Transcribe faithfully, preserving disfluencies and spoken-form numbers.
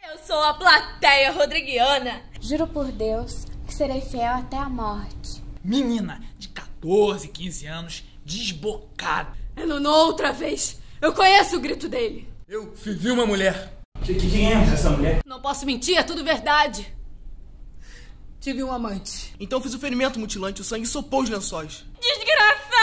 Eu sou a plateia rodriguiana. Juro por Deus que serei fiel até a morte. Menina de quatorze, quinze anos, desbocada. É Nuno outra vez. Eu conheço o grito dele. Eu vi uma mulher. Quem é essa mulher? Não posso mentir, é tudo verdade. Tive um amante. Então fiz o ferimento mutilante, o sangue sopou os lençóis. Desgraçado!